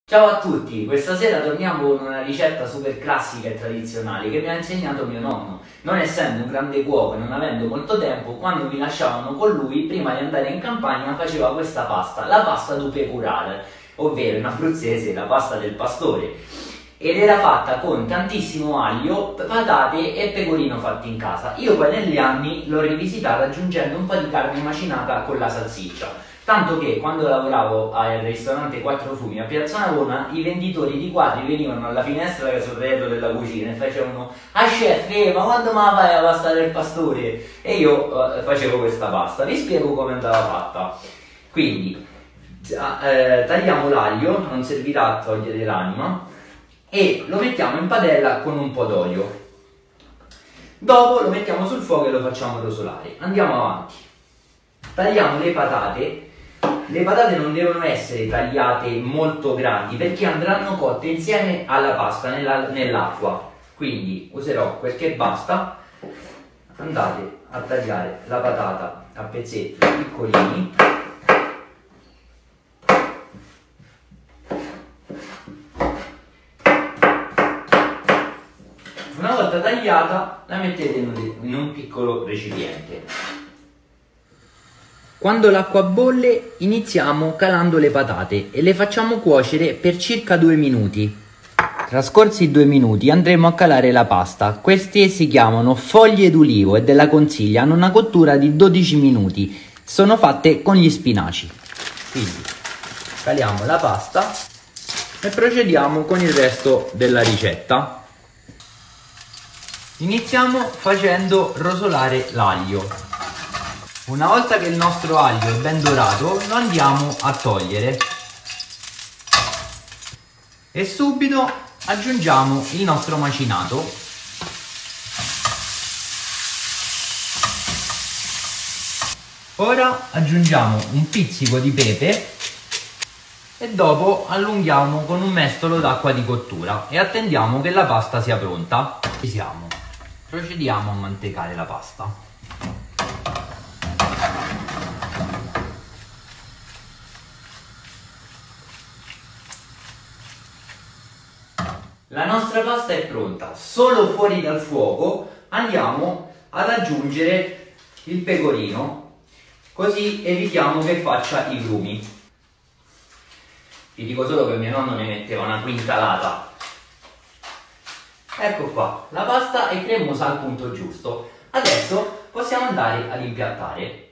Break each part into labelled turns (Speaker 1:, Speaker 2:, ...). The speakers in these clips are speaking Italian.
Speaker 1: Ciao a tutti, questa sera torniamo con una ricetta super classica e tradizionale che mi ha insegnato mio nonno. Non essendo un grande cuoco e non avendo molto tempo, quando mi lasciavano con lui, prima di andare in campagna faceva questa pasta, la pasta du pecural, ovvero in abruzzese la pasta del pastore. Ed era fatta con tantissimo aglio, patate e pecorino fatti in casa. Io poi negli anni l'ho rivisitata aggiungendo un po' di carne macinata con la salsiccia. Tanto che quando lavoravo al ristorante Quattro Fumi a Piazza Navona, i venditori di quadri venivano alla finestra che sul retro della cucina e facevano: "Ah chef, ma quando me la fai la pasta del pastore?" E io facevo questa pasta. Vi spiego come andava fatta. Quindi tagliamo l'aglio, non servirà a togliere l'anima, e lo mettiamo in padella con un po' d'olio. Dopo lo mettiamo sul fuoco e lo facciamo rosolare. Andiamo avanti. Tagliamo le patate. Le patate non devono essere tagliate molto grandi perché andranno cotte insieme alla pasta nell'acqua. Quindi userò quel che basta. Andate a tagliare la patata a pezzetti piccolini. Una volta tagliata la mettete in un piccolo recipiente. Quando l'acqua bolle iniziamo calando le patate e le facciamo cuocere per circa 2 minuti. Trascorsi 2 minuti andremo a calare la pasta. Queste si chiamano foglie d'ulivo e della consiglia, hanno una cottura di 12 minuti. Sono fatte con gli spinaci. Quindi caliamo la pasta e procediamo con il resto della ricetta. Iniziamo facendo rosolare l'aglio. Una volta che il nostro aglio è ben dorato, lo andiamo a togliere e subito aggiungiamo il nostro macinato. Ora aggiungiamo un pizzico di pepe e dopo allunghiamo con un mestolo d'acqua di cottura e attendiamo che la pasta sia pronta. Ci siamo. Procediamo a mantecare la pasta. La nostra pasta è pronta, solo fuori dal fuoco andiamo ad aggiungere il pecorino, così evitiamo che faccia i grumi. Vi dico solo che mio nonno ne metteva una quintalata. Ecco qua, la pasta è cremosa al punto giusto. Adesso possiamo andare ad impiattare.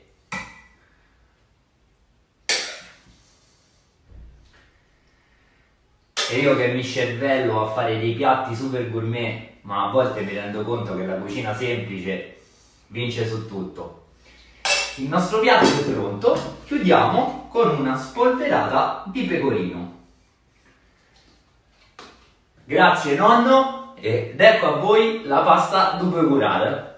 Speaker 1: E io che mi scervello a fare dei piatti super gourmet, ma a volte mi rendo conto che la cucina semplice vince su tutto. Il nostro piatto è pronto, chiudiamo con una spolverata di pecorino. Grazie nonno, ed ecco a voi la pasta du pecural.